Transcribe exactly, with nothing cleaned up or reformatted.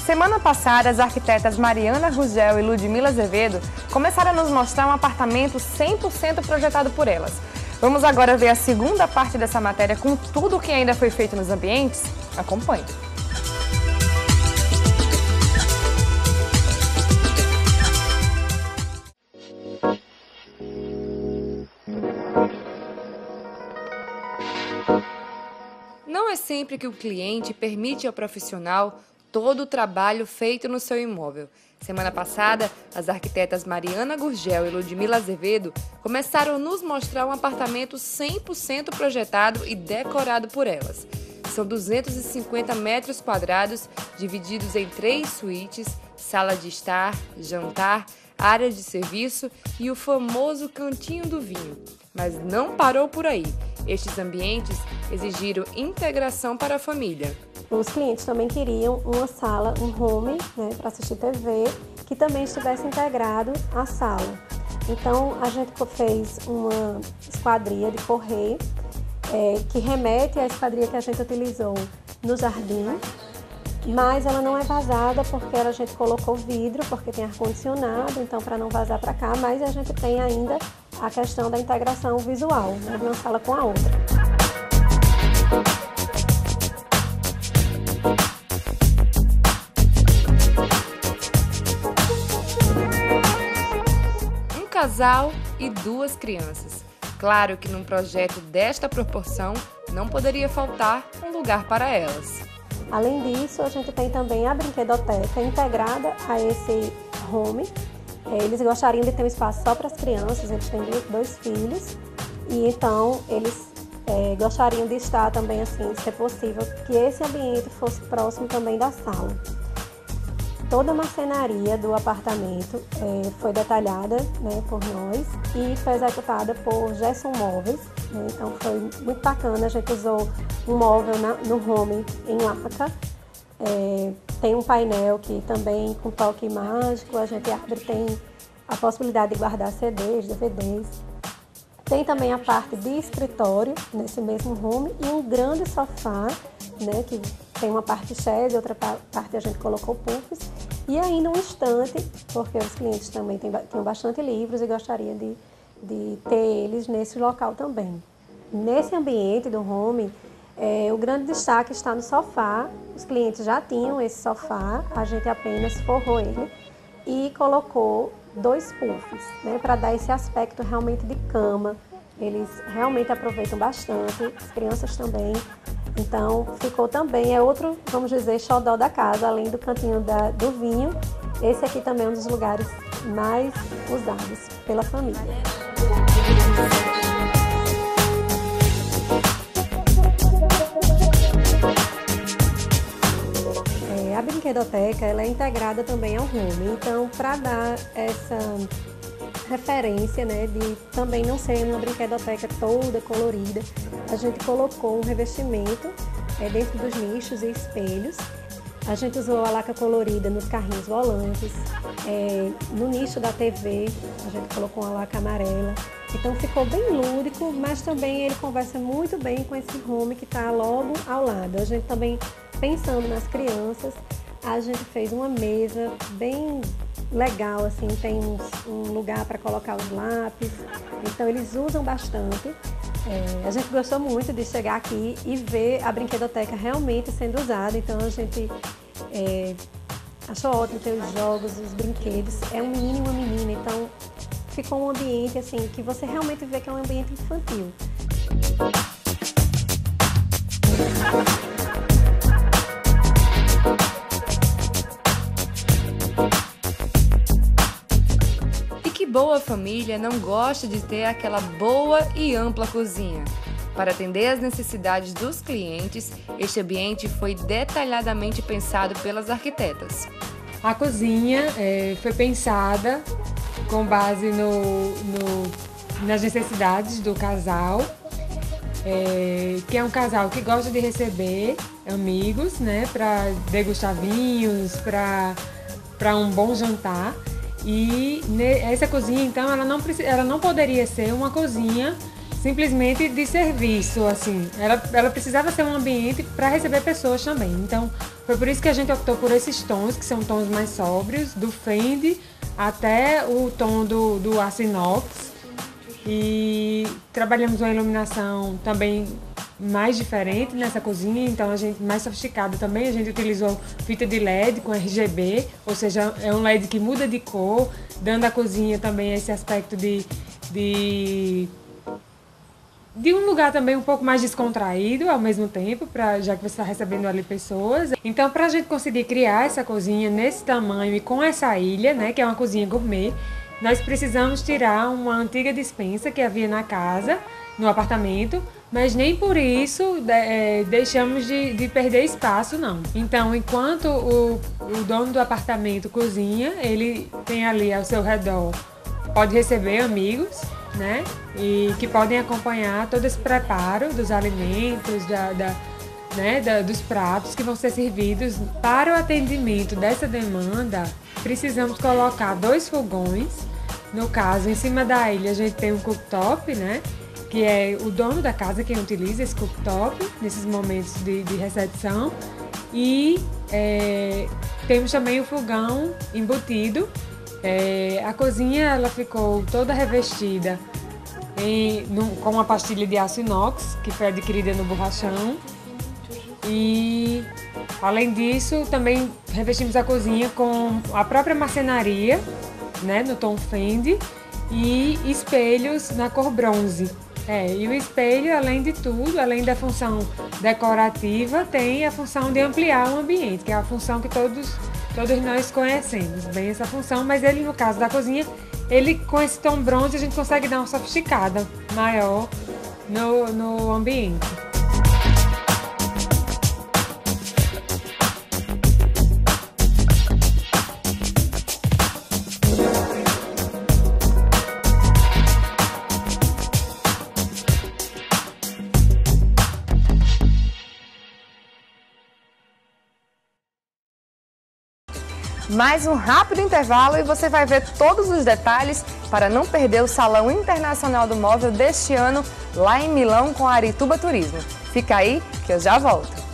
Semana passada, as arquitetas Mariana Gurgel e Ludmila Azevedo começaram a nos mostrar um apartamento cem por cento projetado por elas. Vamos agora ver a segunda parte dessa matéria com tudo o que ainda foi feito nos ambientes? Acompanhe! Não é sempre que o cliente permite ao profissional todo o trabalho feito no seu imóvel. Semana passada, as arquitetas Mariana Gurgel e Ludmila Azevedo começaram a nos mostrar um apartamento cem por cento projetado e decorado por elas. São duzentos e cinquenta metros quadrados, divididos em três suítes, sala de estar, jantar, área de serviço e o famoso cantinho do vinho. Mas não parou por aí. Estes ambientes exigiram integração para a família. Os clientes também queriam uma sala, um home, né, para assistir T V, que também estivesse integrado à sala. Então, a gente fez uma esquadria de correr, é, que remete à esquadria que a gente utilizou no jardim, mas ela não é vazada porque a gente colocou vidro, porque tem ar-condicionado, então para não vazar para cá, mas a gente tem ainda a questão da integração visual, né, de uma sala com a outra. Um casal e duas crianças. Claro que num projeto desta proporção não poderia faltar um lugar para elas. Além disso, a gente tem também a brinquedoteca integrada a esse home. Eles gostariam de ter um espaço só para as crianças, eles têm dois filhos, e então eles é, gostariam de estar também, assim, se é possível, que esse ambiente fosse próximo também da sala. Toda a marcenaria do apartamento é, foi detalhada, né, por nós e foi executada por Gerson Móveis, né, então foi muito bacana, a gente usou um móvel na, no home em laca. É, tem um painel que também com toque mágico, a gente abre, tem a possibilidade de guardar C Ds, D V Ds. Tem também a parte de escritório nesse mesmo home e um grande sofá, né, que tem uma parte chaise, outra parte a gente colocou puffs e ainda um estante, porque os clientes também tinham bastante livros e gostariam de, de ter eles nesse local também. Nesse ambiente do home, É, o grande destaque está no sofá. Os clientes já tinham esse sofá, a gente apenas forrou ele e colocou dois puffs, né, para dar esse aspecto realmente de cama. Eles realmente aproveitam bastante, as crianças também. Então ficou também, é outro, vamos dizer, xodó da casa, além do cantinho da, do vinho. Esse aqui também é um dos lugares mais usados pela família. A brinquedoteca ela é integrada também ao home, então para dar essa referência, né, de também não ser uma brinquedoteca toda colorida, a gente colocou um revestimento é, dentro dos nichos e espelhos. A gente usou a laca colorida nos carrinhos volantes, é, no nicho da T V a gente colocou uma laca amarela. Então ficou bem lúdico, mas também ele conversa muito bem com esse home que está logo ao lado. A gente também, pensando nas crianças, a gente fez uma mesa bem legal, assim, tem um, um lugar para colocar os lápis, então eles usam bastante. É, a gente gostou muito de chegar aqui e ver a brinquedoteca realmente sendo usada, então a gente é, achou ótimo ter os jogos, os brinquedos. É um menino e uma menina, então ficou um ambiente assim que você realmente vê que é um ambiente infantil. E que boa família não gosta de ter aquela boa e ampla cozinha? Para atender às necessidades dos clientes, este ambiente foi detalhadamente pensado pelas arquitetas. A cozinha é, foi pensada com base no, no, nas necessidades do casal, é, que é um casal que gosta de receber amigos, né, para degustar vinhos, para um bom jantar. E ne, essa cozinha, então, ela não, ela não poderia ser uma cozinha simplesmente de serviço, assim. Ela, ela precisava ser um ambiente para receber pessoas também. Então, foi por isso que a gente optou por esses tons, que são tons mais sóbrios, do Fendi até o tom do, do aço inox. E trabalhamos uma iluminação também mais diferente nessa cozinha, então a gente mais sofisticada também. A gente utilizou fita de L E D com R G B, ou seja, é um L E D que muda de cor, dando à cozinha também esse aspecto de, de, de um lugar também um pouco mais descontraído ao mesmo tempo, pra, já que você está recebendo ali pessoas. Então, para a gente conseguir criar essa cozinha nesse tamanho e com essa ilha, né, que é uma cozinha gourmet, nós precisamos tirar uma antiga despensa que havia na casa, no apartamento, mas nem por isso é, deixamos de, de perder espaço, não. Então, enquanto o, o dono do apartamento cozinha, ele tem ali ao seu redor, pode receber amigos, né? E que podem acompanhar todo esse preparo dos alimentos, da, da, né? da, dos pratos que vão ser servidos. Para o atendimento dessa demanda, precisamos colocar dois fogões. No caso, em cima da ilha, a gente tem um cooktop, né? Que é o dono da casa quem utiliza esse cooktop nesses momentos de, de recepção. E é, temos também o fogão embutido. É, a cozinha ela ficou toda revestida em, no, com uma pastilha de aço inox, que foi adquirida no borrachão. E, além disso, também revestimos a cozinha com a própria marcenaria, né, no tom Fendi, e espelhos na cor bronze. É, e o espelho, além de tudo, além da função decorativa, tem a função de ampliar o ambiente, que é a função que todos, todos nós conhecemos bem essa função, mas ele, no caso da cozinha, ele com esse tom bronze a gente consegue dar uma sofisticada maior no, no ambiente. Mais um rápido intervalo e você vai ver todos os detalhes para não perder o Salão Internacional do Móvel deste ano lá em Milão com a Arituba Turismo. Fica aí que eu já volto.